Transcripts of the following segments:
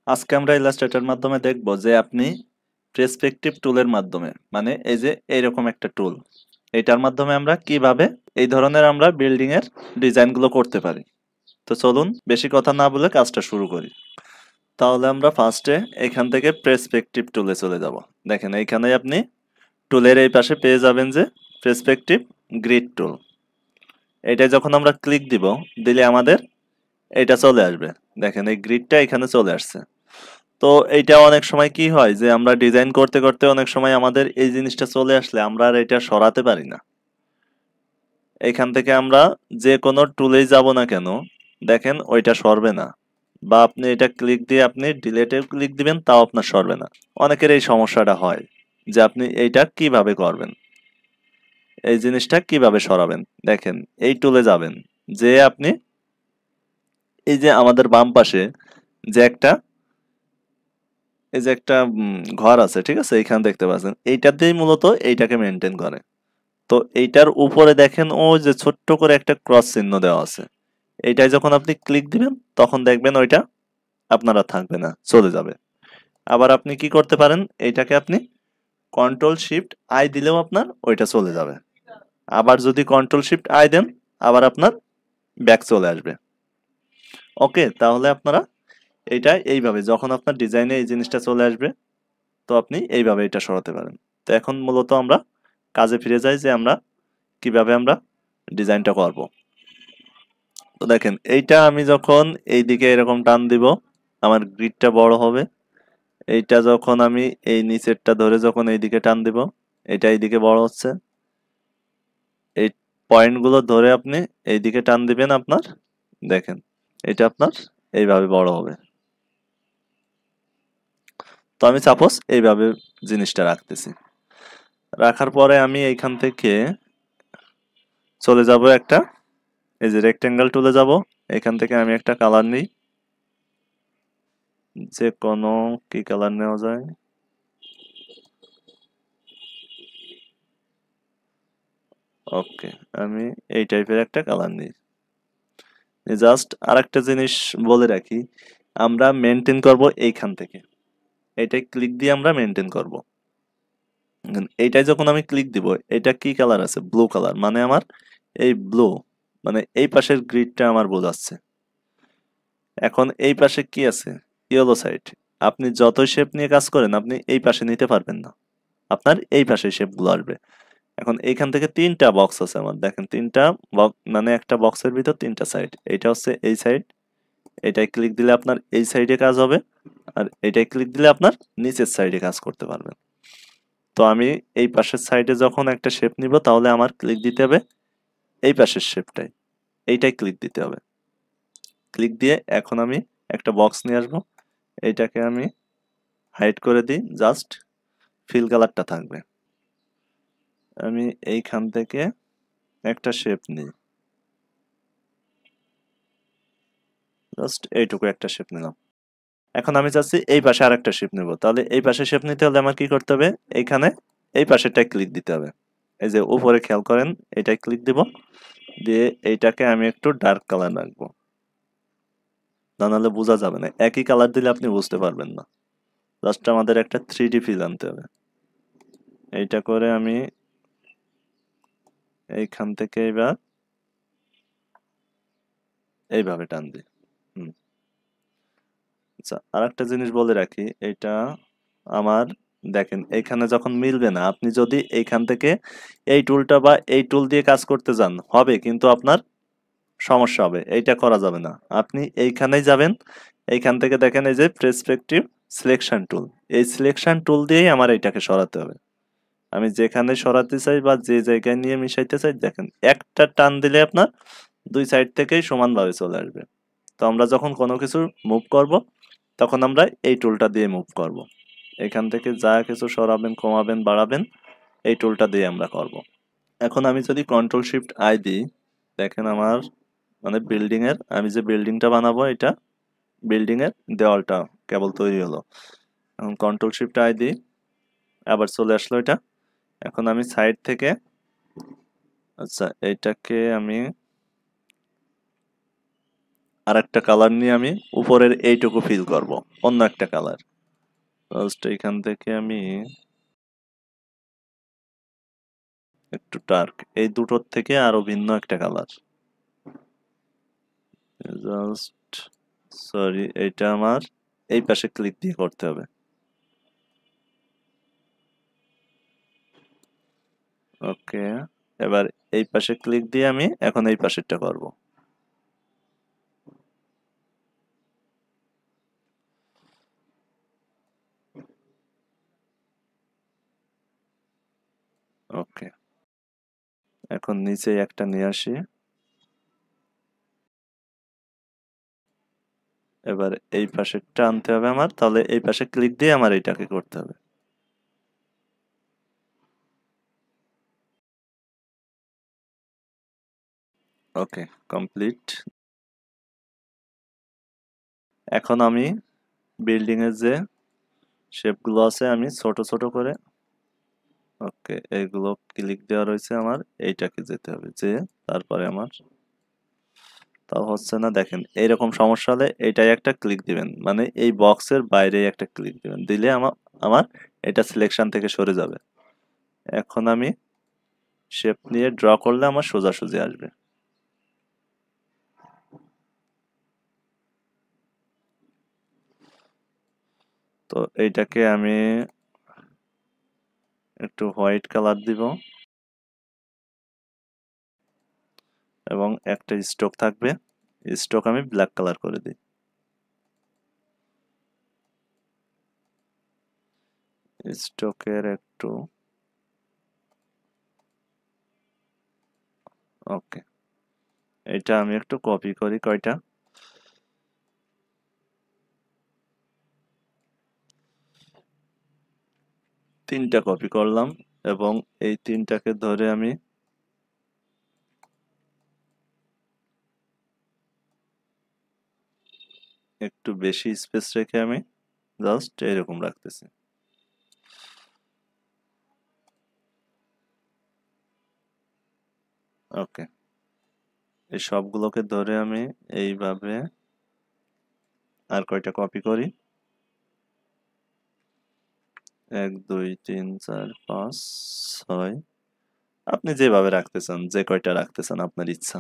আজকে আমরা ইলাস্ট্রেটর মাধ্যমে দেখব যে আপনি প্রেসপেক্টিভ টুলের মাধ্যমে মানে এই যে এইরকম একটা টুল এটার মাধ্যমে আমরা কিভাবে এই ধরনের আমরা বিল্ডিং এর ডিজাইনগুলো করতে পারি। তো চলুন বেশি কথা না বলে কাজটা শুরু করি। তাহলে আমরা ফার্স্টে এখান থেকে প্রেসপেক্টিভ টুলে চলে যাব। দেখেন এইখানে আপনি টুলের এই পাশে পেয়ে যাবেন যে প্রেসপেক্টিভ গ্রিড টুল। এটা যখন আমরা ক্লিক দিব দিলে আমাদের এটা চলে আসবে। দেখেন এই গ্রিডটা এখানে চলে আসছে। তো এইটা অনেক সময় কি হয় যে আমরা ডিজাইন করতে করতে অনেক সময় আমাদের এই জিনিসটা চলে আসলে আমরা আর এটা সরাতে পারি না। এখান থেকে আমরা যে কোনো টুলেই যাব না কেন দেখেন ওইটা সরবে না, বা আপনি এটা ক্লিক দিয়ে আপনি ডিলেটে ক্লিক দিবেন তাও আপনার সরবে না। অনেকের এই সমস্যাটা হয় যে আপনি এইটা কিভাবে করবেন, এই জিনিসটা কিভাবে সরাবেন। দেখেন এই টুলে যাবেন, যে আপনি এই যে আমাদের বাম পাশে যে একটা এই যে একটা ঘর আছে, ঠিক আছে, এইখানে দেখতে পাচ্ছেন এইটা দিয়েই মূলত এইটাকে মেনটেন করে। তো এইটার উপরে দেখেন ও যে ছোট্ট করে একটা ক্রস চিহ্ন দেওয়া আছে, এইটাই যখন আপনি ক্লিক দিবেন তখন দেখবেন ওইটা আপনারা থাকবে না, চলে যাবে। আবার আপনি কি করতে পারেন, এইটাকে আপনি কন্ট্রোল শিফট আই দিলেও আপনার ওইটা চলে যাবে। আবার যদি কন্ট্রোল শিফট আই দেন আবার আপনার ব্যাক চলে আসবে। ওকে, তাহলে আপনারা এটা এইভাবে যখন আপনার ডিজাইনে এই জিনিসটা চলে আসবে তো আপনি এইভাবে এটা সরাতে পারেন। তো এখন মূলত আমরা কাজে ফিরে যাই যে আমরা কিভাবে আমরা ডিজাইনটা করব। তো দেখেন এইটা আমি যখন এইদিকে এরকম টান দিব আমার গ্রিডটা বড় হবে। এইটা যখন আমি এই নিচেরটা ধরে যখন এইদিকে টান দিব এটা এইদিকে বড় হচ্ছে। এই পয়েন্টগুলো ধরে আপনি এইদিকে টান দিবেন আপনার, দেখেন এটা আপনার এইভাবে বড় হবে। তো আমি সাপোজ এইভাবে জিনিসটা রাখতেছি, রাখার পরে আমি এইখান থেকে চলে যাব একটা এই যে রেক্টেঙ্গেল টুলে যাব। এখান থেকে আমি একটা কালার নিই, যে কোনো কি কালার নেওয়া যায়। ওকে, আমি এই টাইপের একটা কালার নিই। জাস্ট আরেকটা জিনিস বলে রাখি, আমরা মেনটেন করব এইখান থেকে, এইটাই ক্লিক দিয়ে আমরা মেনটেন করব। এইটাই যখন আমি ক্লিক দিব এটা কি কালার আছে, ব্লু কালার, মানে আমার এই ব্লু মানে এই পাশের গ্রিডটা আমার বোঝাচ্ছে। এখন এই পাশে কি আছে, ইয়েলো সাইড। আপনি যতই শেপ নিয়ে কাজ করেন আপনি এই পাশে নিতে পারবেন না, আপনার এই পাশে শেপগুলো আসবে। এখন এইখান থেকে তিনটা বক্স আছে আমার, দেখেন তিনটা বক্স মানে একটা বক্সের ভিতর তিনটা সাইড। এইটা হচ্ছে এই সাইড, এটাই ক্লিক দিলে আপনার এই সাইডে কাজ হবে, আর এটাই ক্লিক দিলে আপনার নিচের সাইডে কাজ করতে পারবেন। তো আমি এই পাশের সাইডে যখন একটা শেপ নিব তাহলে আমার ক্লিক দিতে হবে এই পাশের শেপটাই, এইটাই ক্লিক দিতে হবে। ক্লিক দিয়ে এখন আমি একটা বক্স নিয়ে আসবো, এইটাকে আমি হাইড করে দিই, জাস্ট ফিল কালারটা থাকবে। আমি এইখান থেকে একটা শেপ নিই, জাস্ট এইটুকু একটা শেপ নিলাম। এখন আমি চাচ্ছি এই পাশে আরেকটা শেপ নেব, তাহলে এই পাশে শেপ নিতে হলে আমার কি করতে হবে, এইখানে এই পাশেরটায় ক্লিক দিতে হবে। এই যে উপরে খেয়াল করেন এটাই ক্লিক দিব, দিয়ে এইটাকে আমি একটু ডার্ক কালার রাখবো, না নাহলে বোঝা যাবে না, একই কালার দিলে আপনি বুঝতে পারবেন না। জাস্ট আমাদের একটা 3D ফিল আনতে হবে। এইটা করে আমি এইখান থেকে এবার এইভাবে টান দিই। হুম, আচ্ছা আরেকটা জিনিস বলে রাখি, এটা আমার দেখেন এইখানে যখন মিলবে না, আপনি যদি এইখান থেকে এই টুলটা বা এই টুল দিয়ে কাজ করতে যান হবে, কিন্তু আপনার সমস্যা হবে, এইটা করা যাবে না। আপনি এইখানেই যাবেন, এইখান থেকে দেখেন এই যে প্রেসপেক্টিভ সিলেকশন টুল, এই সিলেকশন টুল দিয়েই আমার এইটাকে সরাতে হবে। আমি যেখানে সরাতে চাই বা যে জায়গায় নিয়ে মিশাইতে চাই দেখেন একটা টান দিলে আপনার দুই সাইড থেকেই সমানভাবে চলে আসবে। তো আমরা যখন কোনো কিছু মুভ করব তখন আমরা এই টুলটা দিয়ে মুভ করব। এখান থেকে যা কিছু সরাবেন কমাবেন বাড়াবেন এই টুলটা দিয়ে আমরা করব। এখন আমি যদি কন্ট্রোল শিফট আই দিই দেখেন আমার মানে বিল্ডিং এর আমি যে বিল্ডিংটা বানাবো এটা বিল্ডিং এর দেওয়ালটা কেবল তৈরি হলো। এখন কন্ট্রোল শিফট আই দিই, আবার চলে আসলো এটা। এখন আমি সাইড থেকে আচ্ছা এইটাকে আমি আর একটা কালার নিয়ে আমি উপরের এইটুকু ফিল করব, অন্য একটা কালার। জাস্ট এখান থেকে আমি একটু ডার্ক, এই দুটোর থেকে আরো ভিন্ন একটা কালার। জাস্ট সরি, এটা আমার এই পাশে ক্লিক দিয়ে করতে হবে। ওকে, এবার এই পাশে ক্লিক দিয়ে আমি এখন এই পাশেরটা করব। ওকে, এখন নিচে একটা নিয়ে আসি। এবার এই পাশেরটা আনতে হবে আমার, তাহলে এই পাশে ক্লিক দিয়ে আমার এইটাকে করতে হবে। Okay, complete. এখন আমি বিল্ডিং এর যে শেপগুলো আছে আমি ছোট ছোট করে, ওকে, এইগুলো ক্লিক দেওয়া রয়েছে আমার, এইটাকে যেতে হবে, যে তারপরে আমার তাও হচ্ছে না। দেখেন এইরকম সমস্যা হলে এইটাই একটা ক্লিক দিবেন, মানে এই বক্সের বাইরে একটা ক্লিক দিবেন, দিলে আমার আমার এটা সিলেকশন থেকে সরে যাবে। এখন আমি শেপ নিয়ে ড্র করলে আমার সোজাসুজি আসবে। তো এইটাকে আমি একটু হোয়াইট কালার দিব এবং একটা স্ট্রোক থাকবে, স্ট্রোক আমি ব্ল্যাক কালার করে দিই। স্ট্রোকের একটু, ওকে, এটা আমি একটু কপি করি কয়টা, তিনটা কপি করলাম এবং এই তিনটাকে ধরে আমি একটু বেশি স্পেস রেখে আমি জাস্ট এরকম রাখতেছি। ওকে, এই সবগুলোকে ধরে আমি এইভাবে আর কয়টা কপি করি, 1 2 3 4 5 6, আপনি যেভাবে রাখতে চান, যে কয়টা রাখতে চান আপনার ইচ্ছা।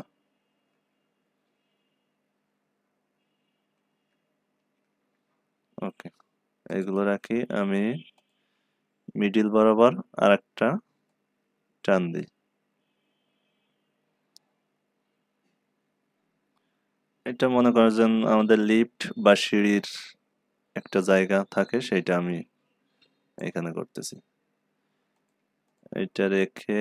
ওকে, এগুলো রাখি, আমি মিডিল বরাবর আর একটা টান দিই। এটা মনে করেন আমাদের লিফট বা সিঁড়ির একটা জায়গা থাকে, সেটা আমি এখানে করতেছি। এটা রেখে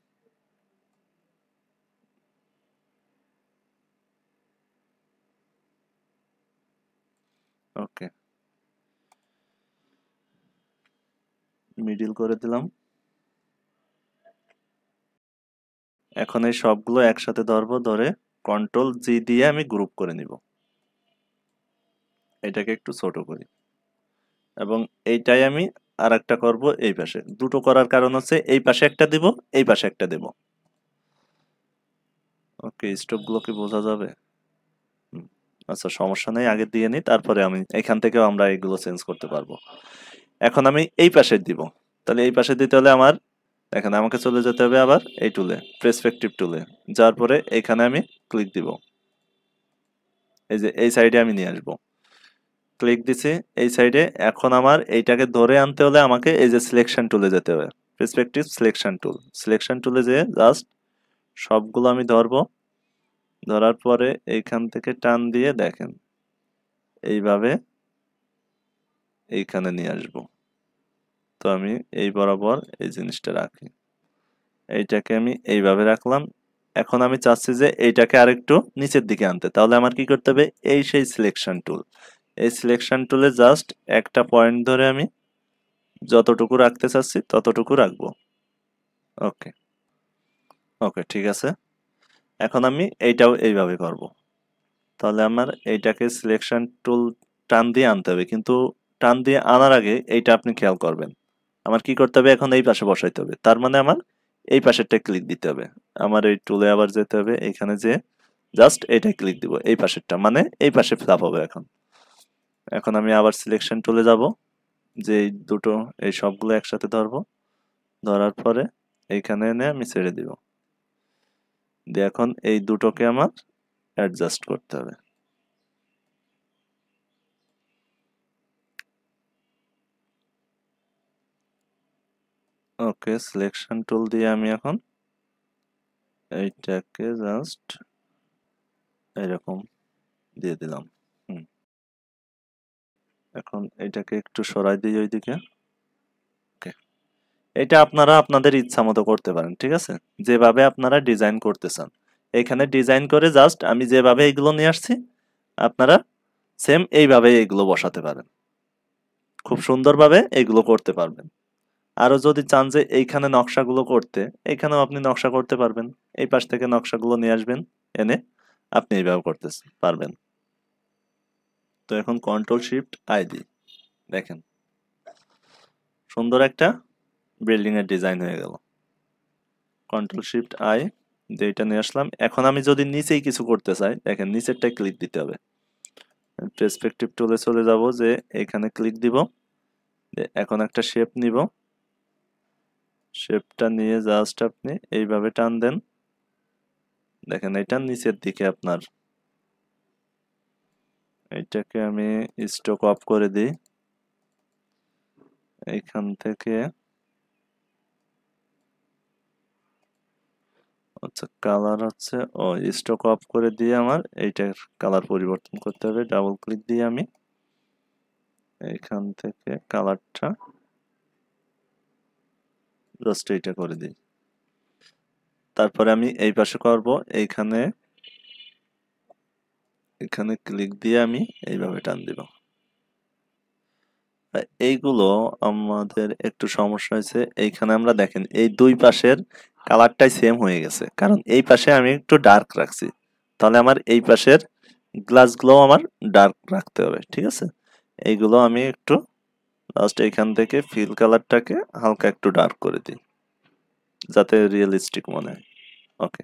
ওকে, মিডিল করে দিলাম। এখন এই সবগুলো একসাথে ধরবো, ধরে কন্ট্রোল জি দিয়ে আমি গ্রুপ করে নিব। এটাকে একটু ছোট করি এবং এইটাই আমি আর একটা করবো এই পাশে। দুটো করার কারণ হচ্ছে এই পাশে একটা দিব, এই পাশে একটা দেব। ওকে, স্ট্রোক গুলো কি বোঝা যাবে? হুম, আচ্ছা, সমস্যা নেই, আগে দিয়ে নিই, তারপরে আমি এখান থেকেও আমরা এগুলো চেঞ্জ করতে পারবো। এখন আমি এই পাশে দিব, তাহলে এই পাশে দিতে হলে আমার, এখানে আমাকে চলে যেতে হবে আবার এই টুলে, পার্সপেক্টিভ টুলে, যার পরে এখানে আমি ক্লিক দিব, এই যে এই সাইডে আমি নিয়ে আসবো। ক্লিক দিছি এই সাইডে। এখন আমার এইটাকে ধরে আনতে হলে আমাকে এই যে সিলেকশন টুলে যেতে হবে, পার্সপেক্টিভ সিলেকশন টুল, সিলেকশন টুলে যেয়ে জাস্ট সবগুলো আমি ধরবো, ধরার পরে এইখান থেকে টান দিয়ে দেখেন এইভাবে এইখানে নিয়ে আসবো। তো আমি এই বরাবর এই জিনিসটা রাখি, এইটাকে আমি এইভাবে রাখলাম। এখন আমি চাচ্ছি যে এইটাকে আরেকটু নিচের দিকে আনতে, তাহলে আমার কি করতে হবে, এই সেই সিলেকশন টুল, এই সিলেকশন টুলে জাস্ট একটা পয়েন্ট ধরে আমি যতটুকু রাখতে চাচ্ছি ততটুকু রাখবো। ওকে, ওকে, ঠিক আছে। এখন আমি এইটাও এইভাবে করব। তাহলে আমার এইটাকে সিলেকশন টুল টান দিয়ে আনতে হবে, কিন্তু টান দিয়ে আনার আগে এইটা আপনি খেয়াল করবেন, আমার কি করতে হবে, এখন এই পাশে বসাইতে হবে, তার মানে আমার এই পাশেরটা ক্লিক দিতে হবে। আমার এই টুলে আবার যেতে হবে, এখানে যে জাস্ট এটা ক্লিক দিব, এই পাশেরটা, মানে এই পাশে ফ্ল্যাপ হবে। এখন এখন আমি আবার সিলেকশন টুলে যাব, যে এই দুটো, এই সবগুলো একসাথে ধরবো, ধরার পরে এইখানে এনে আমি ছেড়ে দিব, দিয়ে এখন এই দুটোকে আমার অ্যাডজাস্ট করতে হবে। ওকে, সিলেকশন টুল দিয়ে আমি এখন এইটাকে জাস্ট এরকম দিয়ে দিলাম। এখন এটাকে একটু সরাই দিই ওইদিকে। ওকে, এটা আপনারা আপনাদের ইচ্ছা মতো করতে পারেন, ঠিক আছে, যেভাবে আপনারা ডিজাইন করতে চান। এখানে ডিজাইন করে জাস্ট আমি যেভাবে এগুলো নিয়ে আসছি, আপনারা সেম এইভাবে এগুলো বসাতে পারেন, খুব সুন্দরভাবে এগুলো করতে পারবেন। আরো যদি চান যে এইখানে নকশাগুলো করতে, এইখানেও আপনি নকশা করতে পারবেন, এই পাশ থেকে নকশাগুলো নিয়ে আসবেন, এনে আপনি এইভাবে করতে পারবেন। তো এখন কন্ট্রোল শিফট আই দিই, দেখেন সুন্দর একটা বিল্ডিং এর ডিজাইন হয়ে গেল। কন্ট্রোল শিফট আই দিয়ে এটা নিয়ে আসলাম। এখন আমি যদি নিচেই কিছু করতে চাই, দেখেন নিচেরটায় ক্লিক দিতে হবে। পার্সপেক্টিভ টুলে চলে যাব, যে এখানে ক্লিক দিব, এখন একটা শেপ নিব, শেপটা নিয়ে জাস্ট আপনি এইভাবে টান দেন, দেখেন এটা নিচের দিকে আপনার। এইটাকে আমি স্টক অফ করে দিই, এইখান থেকে আচ্ছা কালার হচ্ছে ও স্টক অফ করে দিয়ে আমার এইটার কালার পরিবর্তন করতে হবে। ডাবল ক্লিক দিয়ে আমি এইখান থেকে কালারটা জাস্ট এইটা করে দিই। তারপরে আমি এই পাশে করব, এইখানে এখানে ক্লিক দিয়ে আমি এইভাবে টান দিব। এইগুলো আমাদের একটু সমস্যা হয়েছে, এইখানে আমরা দেখেন এই দুই পাশের কালারটাই সেম হয়ে গেছে, কারণ এই পাশে আমি একটু ডার্ক রাখছি, তাহলে আমার এই পাশের গ্লাসগুলো আমার ডার্ক রাখতে হবে, ঠিক আছে। এইগুলো আমি একটু জাস্ট এইখান থেকে ফিল কালারটাকে হালকা একটু ডার্ক করে দিই, যাতে রিয়েলিস্টিক মনে হয়। ওকে,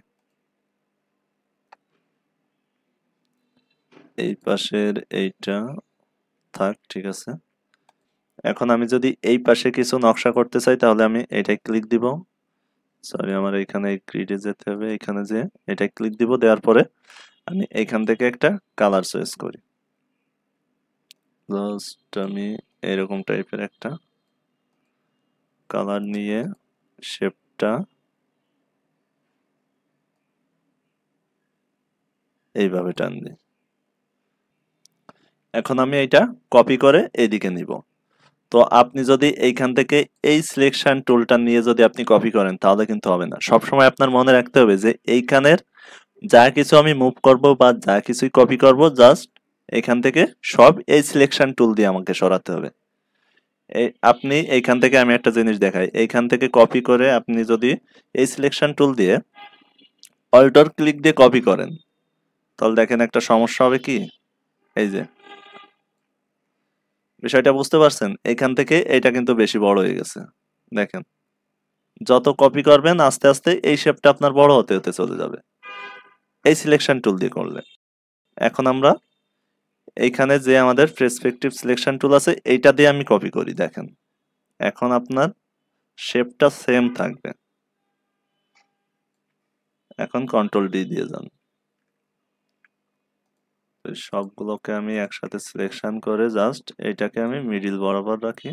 এই পাশের এইটা থাক, ঠিক আছে। এখন আমি যদি এই পাশে কিছু নকশা করতে চাই, তাহলে আমি এটাই ক্লিক দিব। সরি, আমার এখানে গ্রিডে যেতে হবে, এখানে যে এটাই ক্লিক দিব, দেওয়ার পরে আমি এইখান থেকে একটা কালার চয়েস করি, জাস্ট আমি এরকম টাইপের একটা কালার নিয়ে শেপটা এইভাবে টান দিই। এখন আমি এটা কপি করে এইদিকে নিব। তো আপনি যদি এইখান থেকে এই সিলেকশন টুলটা নিয়ে যদি আপনি কপি করেন, তাহলে কিন্তু হবে না। সবসময় আপনার মনে রাখতে হবে যে এইখানের যা কিছু আমি মুভ করব বা যা কিছুই কপি করব, জাস্ট এখান থেকে সব এই সিলেকশন টুল দিয়ে আমাকে সরাতে হবে। এই আপনি এইখান থেকে, আমি একটা জিনিস দেখাই, এইখান থেকে কপি করে আপনি যদি এই সিলেকশন টুল দিয়ে অল্টার ক্লিক দিয়ে কপি করেন, তাহলে দেখেন একটা সমস্যা হবে কি, এই যে বিষয়টা বুঝতে পারছেন, এখান থেকে এটা কিন্তু বেশি বড় হয়ে গেছে। দেখেন যত কপি করবেন আস্তে আস্তে এই শেপটা আপনার বড় হতে হতে চলে যাবে, এই সিলেকশন টুল দিয়ে করলে। এখন আমরা এইখানে যে আমাদের পার্সপেক্টিভ সিলেকশন টুল আছে, এইটা দিয়ে আমি কপি করি, দেখেন এখন আপনার শেপটা সেম থাকবে। এখন কন্ট্রোল ডি দিয়ে যান, তো সবগুলোকে আমি একসাথে সিলেকশন করে জাস্ট এইটাকে আমি মিডিল বরাবর রাখি।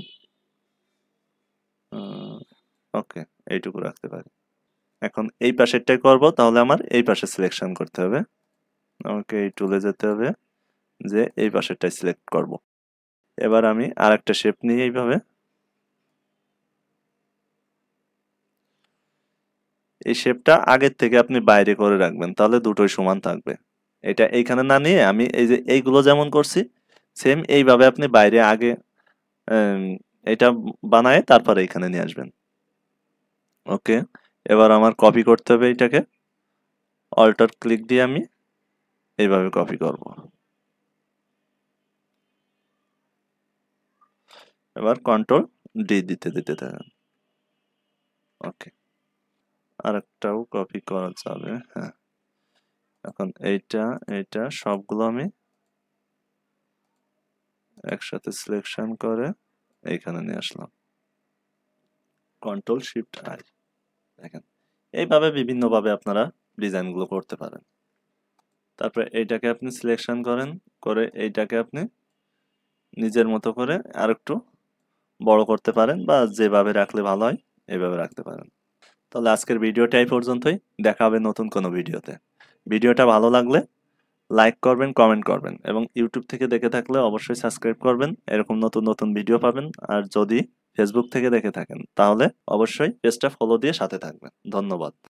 ওকে, এইটুকু রাখতে পারি। এখন এই পাশেরটাই করব, তাহলে আমার এই পাশে সিলেকশন করতে হবে, আমাকে এই টুলে যেতে হবে, যে এই পাশেরটাই সিলেক্ট করব। এবার আমি আর একটা শেপ নিই এইভাবে, এই শেপটা আগের থেকে আপনি বাইরে করে রাখবেন, তাহলে দুটোই সমান থাকবে। এটা এইখানে না নিয়ে আমি এই যে এইগুলো যেমন করছি, সেম এইভাবে আপনি বাইরে আগে উম, এটা বানায় তারপরে এখানে নিয়ে আসবেন। ওকে, এবার আমার কপি করতে হবে এটাকে, অল্টার ক্লিক দিয়ে আমি এইভাবে কপি করব। এবার কন্ট্রোল ডি দিতে দিতে থাকেন। ওকে, আরেকটাও কপি করা যাবে, হ্যাঁ। এখন এইটা এইটা সবগুলো আমি একসাথে সিলেকশন করে এইখানে নিয়ে আসলাম, কন্ট্রোল শিফট আই। দেখেন এইভাবে বিভিন্নভাবে আপনারা ডিজাইনগুলো করতে পারেন। তারপরে এইটাকে আপনি সিলেকশন করেন, করে এইটাকে আপনি নিজের মতো করে আরেকটু বড় করতে পারেন, বা যেভাবে রাখলে ভালো হয় এইভাবে রাখতে পারেন। তাহলে আজকের ভিডিওটা এই পর্যন্তই, দেখা হবে নতুন কোনো ভিডিওতে। ভিডিওটা ভালো লাগলে লাইক করবেন, কমেন্ট করবেন, এবং ইউটিউব থেকে দেখে থাকলে অবশ্যই সাবস্ক্রাইব করবেন, এরকম নতুন নতুন ভিডিও পাবেন। আর যদি ফেসবুক থেকে দেখে থাকেন তাহলে অবশ্যই পেজটা ফলো দিয়ে সাথে থাকবেন। ধন্যবাদ।